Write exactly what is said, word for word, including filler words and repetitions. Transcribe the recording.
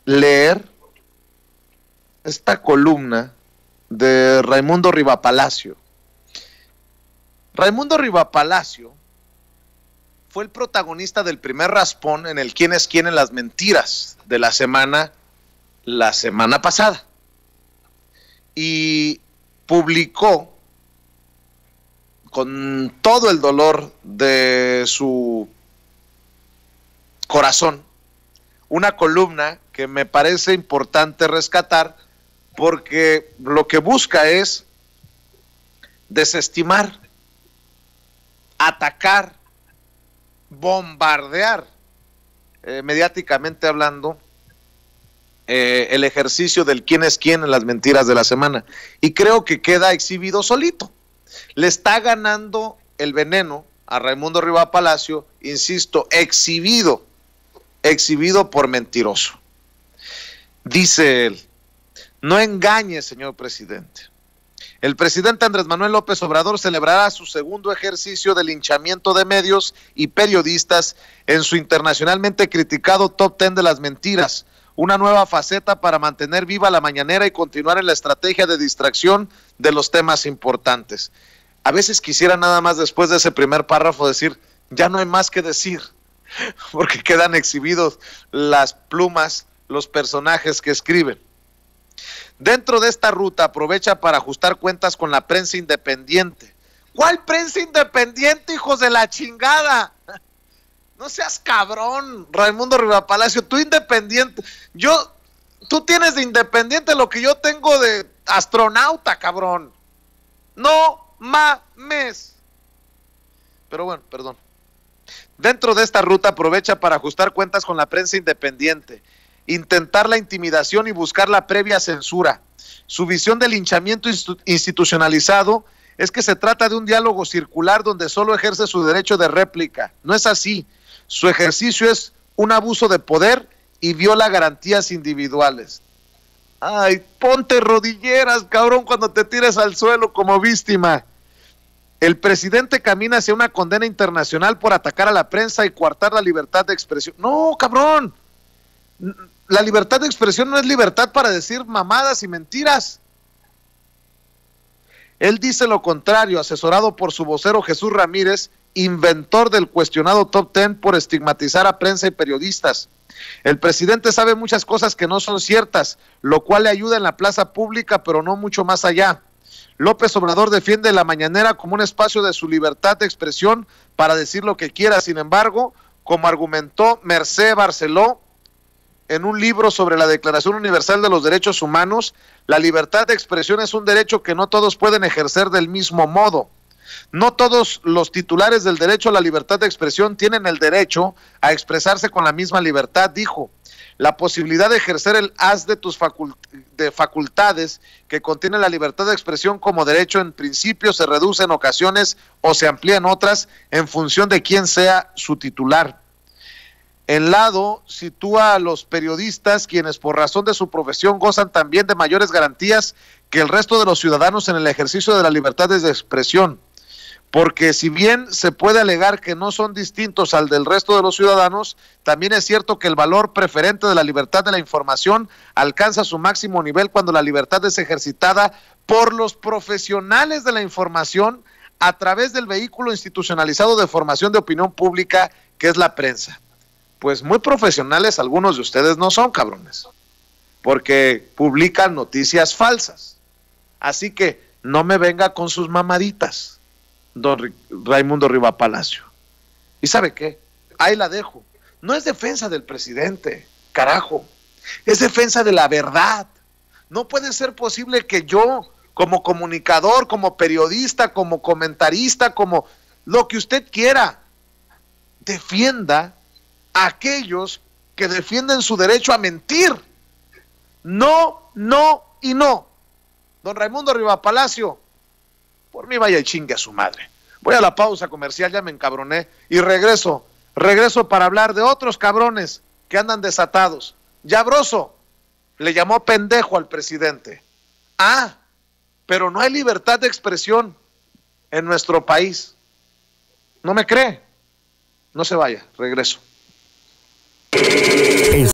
leer esta columna de Raimundo Rivapalacio. Raimundo Rivapalacio fue el protagonista del primer raspón en el Quién es quién en las mentiras de la semana, la semana pasada. Y publicó con todo el dolor de su corazón una columna que me parece importante rescatar, porque lo que busca es desestimar, atacar, bombardear, eh, mediáticamente hablando, eh, el ejercicio del quién es quién en las mentiras de la semana. Y creo que queda exhibido solito. Le está ganando el veneno a Raimundo Rivapalacio, insisto, exhibido, exhibido por mentiroso. Dice él: no engañe, señor presidente. El presidente Andrés Manuel López Obrador celebrará su segundo ejercicio de linchamiento de medios y periodistas en su internacionalmente criticado top ten de las mentiras, una nueva faceta para mantener viva la mañanera y continuar en la estrategia de distracción de los temas importantes. A veces quisiera nada más después de ese primer párrafo decir, ya no hay más que decir, porque quedan exhibidos las plumas, los personajes que escriben. Dentro de esta ruta aprovecha para ajustar cuentas con la prensa independiente. ¿Cuál prensa independiente, hijos de la chingada? No seas cabrón, Raimundo Rivapalacio, tú independiente. Yo, tú tienes de independiente lo que yo tengo de astronauta, cabrón. No mames. Pero bueno, perdón. Dentro de esta ruta aprovecha para ajustar cuentas con la prensa independiente, intentar la intimidación y buscar la previa censura. Su visión del linchamiento institucionalizado es que se trata de un diálogo circular donde solo ejerce su derecho de réplica. No es así. Su ejercicio es un abuso de poder y viola garantías individuales. Ay, ponte rodilleras, cabrón, cuando te tires al suelo como víctima. El presidente camina hacia una condena internacional por atacar a la prensa y coartar la libertad de expresión. No, cabrón. La libertad de expresión no es libertad para decir mamadas y mentiras. Él dice lo contrario, asesorado por su vocero Jesús Ramírez, inventor del cuestionado top ten por estigmatizar a prensa y periodistas. El presidente sabe muchas cosas que no son ciertas, lo cual le ayuda en la plaza pública, pero no mucho más allá. López Obrador defiende la mañanera como un espacio de su libertad de expresión para decir lo que quiera. Sin embargo, como argumentó Mercé Barceló en un libro sobre la Declaración Universal de los Derechos Humanos, la libertad de expresión es un derecho que no todos pueden ejercer del mismo modo. No todos los titulares del derecho a la libertad de expresión tienen el derecho a expresarse con la misma libertad, dijo. La posibilidad de ejercer el haz de tus facult de facultades que contiene la libertad de expresión como derecho en principio se reduce en ocasiones o se amplía en otras en función de quién sea su titular. El lado sitúa a los periodistas, quienes por razón de su profesión gozan también de mayores garantías que el resto de los ciudadanos en el ejercicio de la libertad de expresión. Porque si bien se puede alegar que no son distintos al del resto de los ciudadanos, también es cierto que el valor preferente de la libertad de la información alcanza su máximo nivel cuando la libertad es ejercitada por los profesionales de la información a través del vehículo institucionalizado de formación de opinión pública que es la prensa. Pues muy profesionales algunos de ustedes no son, cabrones, porque publican noticias falsas. Así que no me venga con sus mamaditas, don Raimundo Rivapalacio. ¿Y sabe qué? Ahí la dejo. No es defensa del presidente, carajo. Es defensa de la verdad. No puede ser posible que yo, como comunicador, como periodista, como comentarista, como lo que usted quiera, defienda a aquellos que defienden su derecho a mentir. No, no y no. Don Raimundo Rivapalacio, por mí vaya y chingue a su madre. Voy a la pausa comercial, ya me encabroné, y regreso, regreso para hablar de otros cabrones que andan desatados. Yabroso le llamó pendejo al presidente. Ah, pero no hay libertad de expresión en nuestro país. ¿No me cree? No se vaya, regreso.